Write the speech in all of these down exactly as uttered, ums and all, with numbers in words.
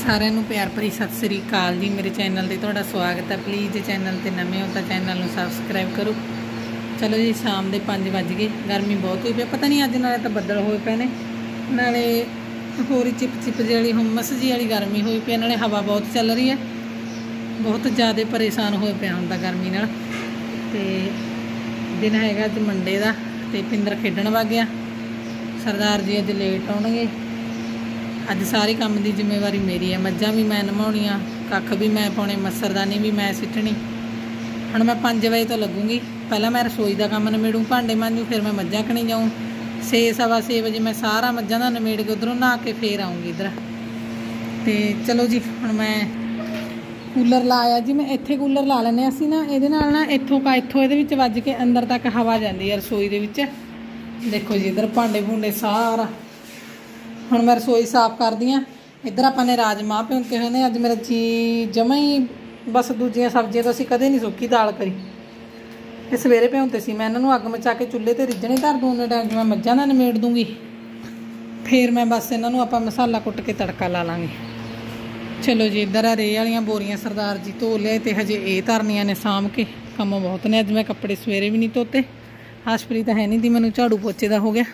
सारिਆਂ ਨੂੰ प्यार भरी सत श्री अकाल जी। मेरे चैनल ते तुहाडा स्वागत है। प्लीज़ जे चैनल ते नवे हो तो चैनल नूं सबसक्राइब करो। चलो जी, शाम के पाँच बज गए, गर्मी बहुत हुई पे, पता नहीं अज नाले तो बदल होए पे ने, नाले होर चिप चिप जी वाली हुम्मस जी वाली गर्मी हुई पे, नाले हवा बहुत चल रही है, बहुत ज़्यादा परेशान होए पे हुंदा गर्मी नाल। ते दिन हैगा अज मंडे दा, ते पिंदर खेडण वग गया, सरदार जी अज लेट आउणगे। अज सारे काम की जिम्मेवारी मेरी है, मज्जां भी मैं नमाउणियां, कख भी मैं पाउणे, मच्छरदानी भी मैं सिੱਟਣੀ। हुण मैं पाँच बजे तो लगूंगी, पहला मैं रसोई का काम नमेड़ूँ, भांडे मांजूँ, फिर मैं मज्जां कणी जाऊँ। छे सवा छे बजे मैं सारा मज्जां दा नमेड़ के उधरों नहा के फिर आऊँगी इधर। तो चलो जी, हुण मैं कूलर लाया जी, मैं इत्थे कूलर ला लैने असीं ना, इहदे नाल ना इत्थों का इत्थों इहदे विच वज के अंदर तक हवा जांदी है रसोई दे विच। देखो जी, इधर भांडे भूंडे सारा हुण मैं रसोई साफ कर दी। इधर आपां राजमाह भुनके हुए ने, अज मेरा जी जमा ही बस दूजियां सब्जियां तो असीं कदे नहीं सुक्की दाल करी। ते सवेरे भुनते सी, मैं इन्हां नूं अग मचा के चुल्हे ते रिज्जणे धर दूँ, उन्ने टाइम मैं मज्जां दा निमेड़ दूँगी, फिर मैं बस इन्हां नूं आपां मसाला कुट के तड़का ला लांगे। चलो जी, इधर आ रेह वालियां बोरियां सरदार जी धो लिया, तो हजे ये धरनियां ने साम के, कम बहुत ने। अज मैं कपड़े सवेरे भी नहीं धोते, हर्षप्रीत है नहीं थी, मैनूं झाड़ू पोचे दा हो गया।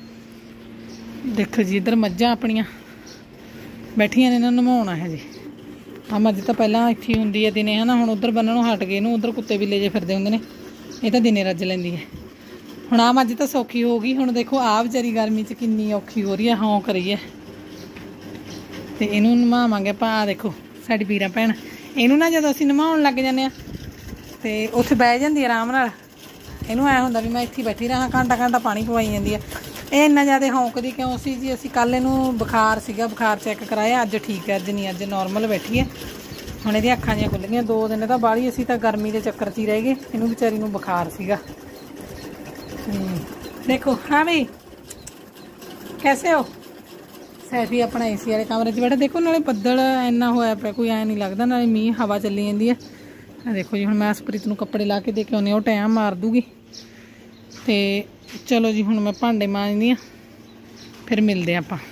देखो जी, इधर मज्जां अपनियां बैठियां ने, इन्हां नूं नवाउणा है जी। हाँ, मज्ज तो पहलां इत्थे ही हुंदी है दिने, है ना, हुण उधर बन्नणों हट गए, इहनूं उधर कुत्ते बिल्ले जे फिरदे हुंदे ने, ये तो दिने रज लैंदी है। हुण आ मज्ज तो सौखी हो गई, हुण देखो आ विचारी गर्मी च किन्नी औखी हो रही है, हाँ करी है। तो इनू नवावांगे आपां। आ देखो साडी वीरा भैण, इनू ना जदों असीं नवाउण लग जांदे आ ते उत्थे बह जांदी है आराम नाल, इनू ऐ हुंदा भी मैं इत्थे बैठी रहां, घंटा घंटा पानी पवाई जांदी है। ये इन्ना ज़्यादा हौंकदी क्यों सी जी? असीं कल इनू बुखार सीगा, बुखार चैक कराया, अज ठीक है, अज नहीं, अज नॉर्मल बैठी है। हुण इहदी अखां जिहियां खुल गईयां, दो दिन तां बाहली असीं तां गर्मी के चक्कर च ही रह गए, इनू बेचारी नूं बुखार सीगा। देखो, हाँ भाई कैसे हो? सैफी अपना ए सी वाले कमरे च बैठा। देखो नाले बदल इन्ना होया पिया, कोई ऐ नहीं लगता, नाले मींह हवा चली जाती है। देखो जी, हुण मैं हरप्रीत नूं कपड़े ला के दे के आउंदी, ओह टाइम मार दूगी। तो चलो जी, हुण मैं भांडे मांजदी आ, फिर मिलते हैं आपां।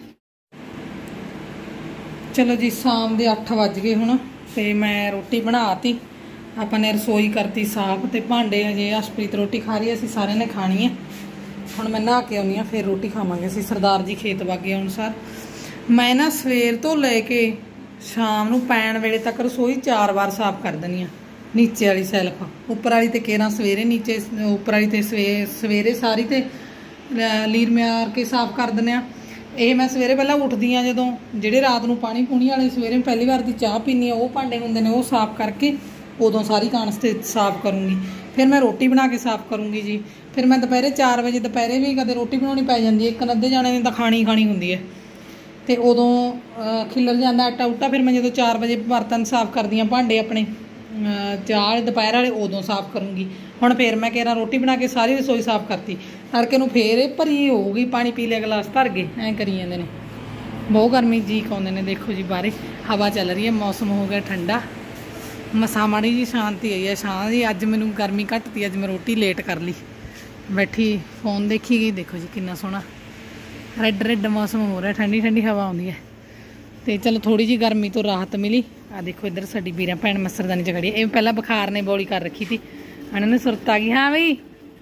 चलो जी, शाम के अठ वज गए हुण, तो मैं रोटी बनाती, आपां ने रसोई करती साफ, तो भांडे हजे हरप्रीत रोटी खा रही है, असीं सारिਆਂ ने खानी है। हुण मैं नहा के आउंदी आ, फिर रोटी खावांगे असीं। सरदार जी खेत वग गए अनुसार। मैं ना सवेर तो लैके शाम नूं पैण वेले तक रसोई चार बार साफ कर दिंदी आ। नीचे वाली सैल्फ, उपर वाली तो केरा सवेरे, नीचे उपर वाली तो सवे सवेरे सारी तो लीर मार के साफ कर दिंदे आ। ये मैं सवेरे पहला उठदी आ, जदों ਜਿਹੜੇ रात नूं पानी पूणी वाले सवेरे पहली बार दी चाह पीनी आ, वो भांडे हुंदे ने, वो साफ करके उदों सारी कांस ते साफ करूँगी। फिर मैं रोटी बना के साफ करूँगी जी। फिर मैं दोपहरे चार बजे दोपहरे भी कदे रोटी बनानी पै जाती है, एक अद्धे जाने ने तो खानी खानी होंदी है, तो उदों खिलर जाता आटा उटा। फिर मैं जो चार बजे बर्तन साफ करदी हाँ, भांडे अपने चाह दोपहर वाले उदों साफ करूँगी। हुण फिर मैं कह रोटी बना के सारी रसोई साफ करती, तड़के नूं फिर भरी होगी, पानी पी लिया गिलास भर के, ऐ करी जांदे ने। बहुत गर्मी जी आउंदे ने। देखो जी, बाहर हवा चल रही है, मौसम हो गया ठंडा, मसा माड़ी जी शांति आई है। शां जी अज मैनूं गर्मी घट थी, अज मैं रोटी लेट कर ली, बैठी फोन देखी गई। देखो जी कितना सोहना रेड रेड मौसम हो रहा है, ठंडी ठंडी हवा आउंदी है। तो चलो थोड़ी जी गर्मी तो राहत मिली। आ देखो इधर साडी वीरा भैन मच्छरदानी च खड़ी है, ये पहला बुखार ने बौली कर रखी थी, इन्होंने सुरत आ गई। हाँ बई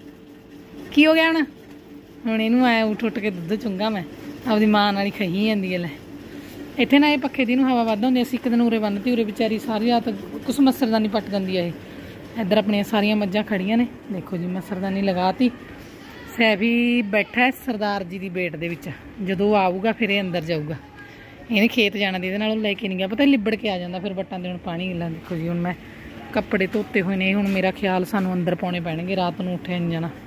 की हो गया हुण? हुण इनू आया उठ उठ के दुद्ध चुंगा मैं, आपदी मां नाल ही खही जांदी है। लै इत्थे ना ये पक्खे दी नूं हवा वध हुंदी, असीं एक दिन उरे बन्नती, उरे बेचारी सारी रात कुछ मच्छरदानी पट जांदी है। इधर अपनियां सारियां मज्जां खड़ियां ने। देखो जी, मच्छरदानी लगाती। सैफी बैठा है सरदार जी की बेट दे विच, जदों आऊगा फिर ये अंदर जाऊगा। इन्हें खेत जाना दे नाल लैके नहीं गया, पता लिबड़ के आ जाता फिर बट्टां दे। हुण पानी गिला। देखो जी, हुण मैं कपड़े धोते हुए ने, हुण मेरा ख्याल सानूं अंदर पाउणे पैणगे, रात नूं उठिया नहीं जाना।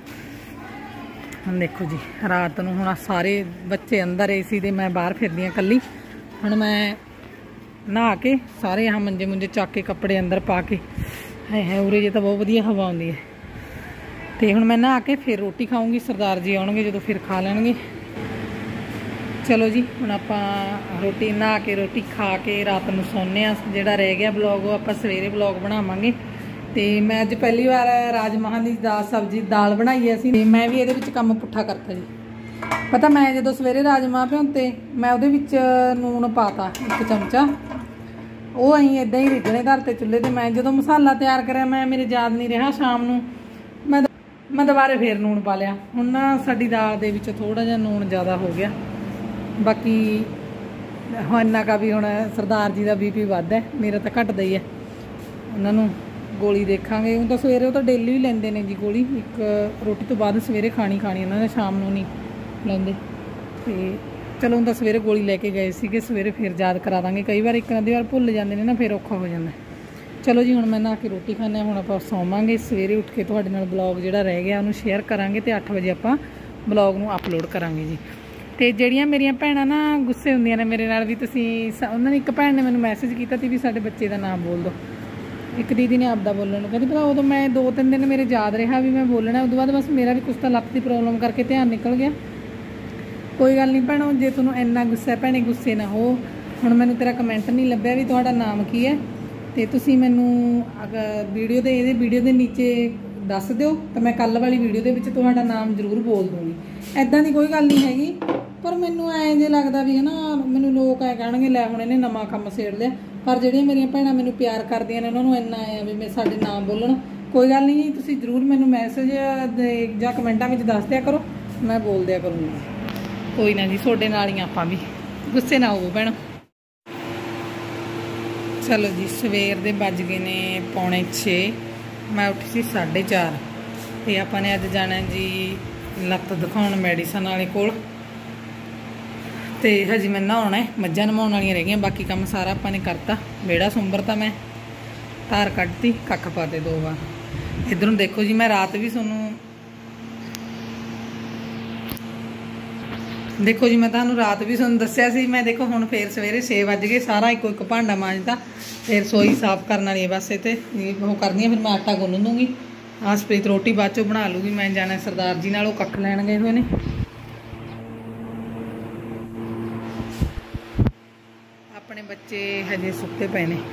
हुण देखो जी, रात नूं हुण सारे बच्चे अंदर, ए सी दे, मैं बाहर फिरदी हां कल्ली। हुण मैं नहा के सारे यहाँ मंजे मुंजे चक के कपड़े अंदर पा के, है है उरे जे तो बहुत वधिया हवा आउंदी है। तो हुण मैं नहा के फिर रोटी खाऊंगी, सरदार जी आउणगे जदों फिर खा लैणगे। चलो जी, हुण आपां रोटी नहा के रोटी खा के रात नूं सौंने आ। जिहड़ा रह गया ब्लॉग आपां सवेरे ब्लॉग बनावांगे। तो मैं अज पहली बार राजमाह की दाल सब्जी दाल बनाई है असीं, मैं भी इहदे विच काम पुट्ठा करता जी। पता मैं जो सवेरे राजमां भ्योंते मैं उहदे विच नून पाता एक चमचा, वो अं इदा ही रिझने धरते चुल्हे ते। मैं जो मसाला तैयार कराया मैं मेरे याद नहीं रहा, शाम नूं मैं मैं दोबारा फिर नून पा लिया। हुण ना साडी दाल दे विच थोड़ा जिहा नून ज़्यादा हो गया। बाकी हाँ इन्ना का भी हुण सरदार जी का बी पी वध है, मेरा तो घटदा ही है। उन्होंने गोली देखांगे, हूँ तो सवेरे तो डेली भी लेंदे ने जी गोली, एक रोटी तो बाद सवेरे खानी खानी उन्होंने, शाम नूं नहीं लेंदे। ते चलो हूँ तो सवेरे गोली लैके गए थे, सवेरे फिर याद करा देंगे। कई बार एक अद्धी बार भुल जाते हैं ना, फिर औखा हो जाता है। चलो जी हुण मैं नहा के रोटी खाने, हुण आपां सौवांगे। सवेरे उठ के तुहाडे नाल ब्लॉग जिहड़ा रह गया उहनूं शेयर करांगे ते अठ बजे आपां ब्लॉग नूं अपलोड करांगे जी। ते जिहड़ियां मेरियां भैणां ना गुस्से हुंदियां ने मेरे नाल भी, तुसीं उन्हां ने एक भैण ने मैनूं मैसेज कीता सी भी साडे बच्चे दा नाम बोल दो। एक दीदी ने आपदा बोलण नूं कहंदी, पर उदों मैं दो तीन दिन मेरे याद रहा भी मैं बोलना, उस बाद बस मेरा भी कुछ तो लत्त दी प्रॉब्लम करके ध्यान निकल गया। कोई गल नहीं भैणों, जे तुहानूं इन्ना गुस्सा है भैणे गुस्से ना हो। हुण मैनूं तेरा कमेंट नहीं लभ्या भी तुहाडा नाम की है, तो तुसीं मैनूं वीडियो दे इहदे वीडियो दे नीचे दस दिओ, तो मैं कल वाली वीडियो दे विच तुहाडा नाम जरूर बोल दूँगी। ऐदां दी कोई गल नहीं हैगी, पर मैनूं ऐ जे लगदा भी है ना, मैनूं लोग ऐ कहणगे लै हुण इहने नवां काम छेड़ लिया। पर जिहड़ियां मेरियां भैणां मैनूं प्यार करदियां ने उन्हां नूं इन्ना आया भी मैं साडे नाम बोलण। कोई गल नहीं जी, तुसीं जरूर मैनूं मैसेज जां कमेंटां विच दस दिया करो, मैं बोल दिया करूँगी। कोई ना जी, तुहाडे नाल ही आपां भी, गुस्से ना होवो भैणों। चलो जी सवेर दे बज गए ने पौने छे, मैं उठी सी साढ़े चार, तो आपां ने अज जाना जी लत्त दिखाउण मैडिसन वाले कोल। तो हजी मैं नहाउणा है, मज्जां नहाउण वालियां रह गईयां, बाकी काम सारा आपां ने करता। बेड़ा सुंबरता, मैं धार कड्ढती, कख पाते दो बार। इधरों देखो जी, मैं रात भी तुहानूं देखो जी मैं तुहानूं रात भी तुहानूं दस्सिया सी। मैं देखो हुण फिर सवेरे छे वज गए, सारा इको एक भांडा मांजदा, फिर रसोई साफ करन वाली बस इत्ते वो करनी है। फिर मैं आटा गुन्न दूँगी, आसप्रीत रोटी बाद चों बना लूँगी। मैं जाना सरदार जी नाल, कख लैण गए हुए ने। अपने बच्चे हजे सुत्ते पे ने,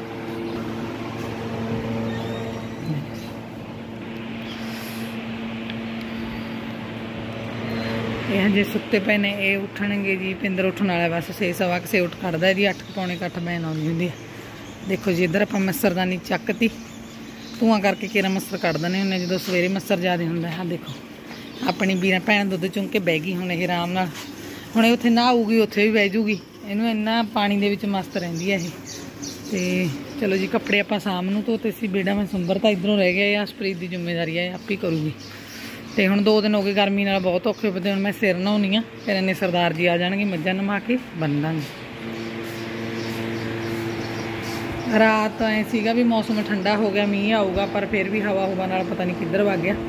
ये हजे सुत्ते पे ने। ये उठणगे जी, पिंदर उठण वाला बस छे सवा के उठ खड़दा है जी, अठ पौने अठ बैन आउंदी हुंदी है। देखो जी इधर आपां मच्छरदानी चकती, धुआं करके केरा मच्छर कढ़ दिंदे हुंदे जो सवेरे मच्छर ज़्यादा हुंदा है। देखो अपनी बीरा भैन दुद्ध चुंग के बह गई, हुण ये आराम नाल हुण उत्थे नहाऊगी, उत्थे भी बह जूगी। इनू इन्ना पानी दे विच मस्त रहिंदी है ये। ते चलो जी कपड़े आपां शाम नूं धोते सी, बेड़ा मैं सुंबरता इधरों रह गया। आसप्रीत की जिम्मेदारी है, आप ही करूँगी। तो हुण दो दिन हो गए गर्मी नाल बहुत औखे पते। हुण मैं सिर नहाउणी आ, फिर इन्ने सरदार जी आ जाणगे, मज्जां नवा के बन दांगे। रात ऐ सीगा भी मौसम ठंडा हो गया, मींह आऊगा, पर फिर भी हवा हुवा नाल पता नहीं किधर वग गया।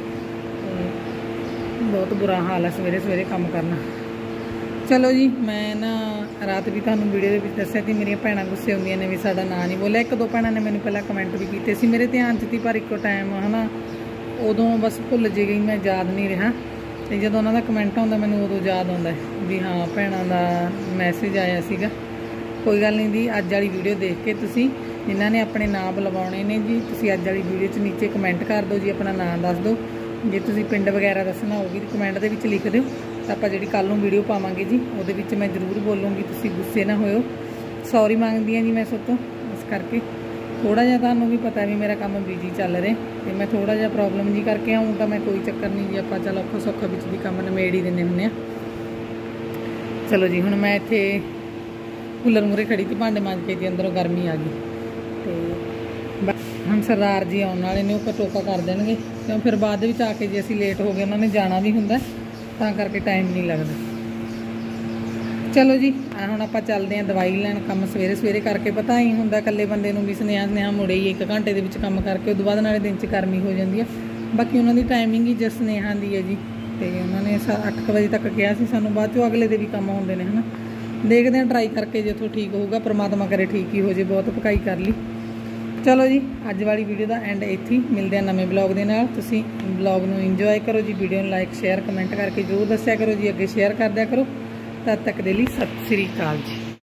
बहुत बुरा हाल है सवेरे सवेरे काम करना। चलो जी मैं ना रात भी तुहानूं वीडियो दे विच दस्सिया कि मेरियां भैणां गुस्से हुंदियां ने भी साडा नां नहीं बोलिया। एक दो भैणां ने मैनूं पहलां कमेंट भी कीते सी, मेरे ध्यान च ती, पर इक्को टाइम है ना उदों बस भुल जी गई, मैं याद नहीं रहा। तो जदों उन्हां दा कमेंट आउंदा मैनूं उदों याद आउंदा है भी हाँ भैणां दा मैसेज आया सीगा। कोई गल नहीं जी, अज वाली वीडियो देख के तुसीं जिन्हां ने अपने नाम बुलवाउणे ने जी, तुसीं अज वाली वीडियो च नीचे कमेंट कर दो जी, अपना नाम दस दो। जे तुसीं पिंड वगैरह दसना होगी तो कमेंट दे विच लिख दिओ, तो आपां जिहड़ी कल नूं वीडियो पावांगे जी उहदे विच मैं जरूर बोलूँगी। तुसीं गुस्से ना होइओ, सॉरी मंगदी हां जी मैं सोतों। इस करके थोड़ा जिहा तुहानूं भी पता भी मेरा काम बिजी चल रहा, तो मैं थोड़ा जिहा प्रॉब्लम जी करके आऊँ तो मैं कोई चक्कर नहीं जी, आपां चल औखा सौखा विच भी काम निमेड़ ही दिंदे हुंदे आ। चलो जी हुण मैं इत्थे कूलर मूहरे खड़ी थी, भांडे मांज के जी अंदरों गर्मी आ गई। तो हम सरदार जी आने वाले ने, वो टोका कर देंगे, क्यों फिर बाद में आके जे असीं लेट हो गए, उन्होंने जाना भी हुंदा, तां करके टाइम नहीं लगता। चलो जी हुण आपां चलदे हैं दवाई लैण। काम सवेरे सवेरे करके पता ही हुंदा कल्ले बंदे नूं भी सुनेहा सुनेहा मुड़े ही एक घंटे दे विच काम करके उस बाद नाले दिन च गर्मी हो जाती है। बाकी उन्होंने टाइमिंग ही जस स्नेहा दी है जी, तो उन्होंने अठ बजे तक कहा सी सानूं, बाद चों अगले दे भी काम होंदे ने है ना। देखते हैं ट्राई करके जिथों ठीक होगा, परमात्मा करे ठीक ही हो जाए, बहुत पकाई कर ली। चलो जी अज वाली वीडियो का एंड इत्थे ही, मिलते हैं नवे ब्लॉग के नाल। तुसीं ब्लॉग नूं इंजॉय करो जी, वीडियो नूं लाइक शेयर कमेंट करके जरूर दस्सिया करो जी, अगे शेयर कर दिया करो। तद तक दे लई सत श्री अकाल जी।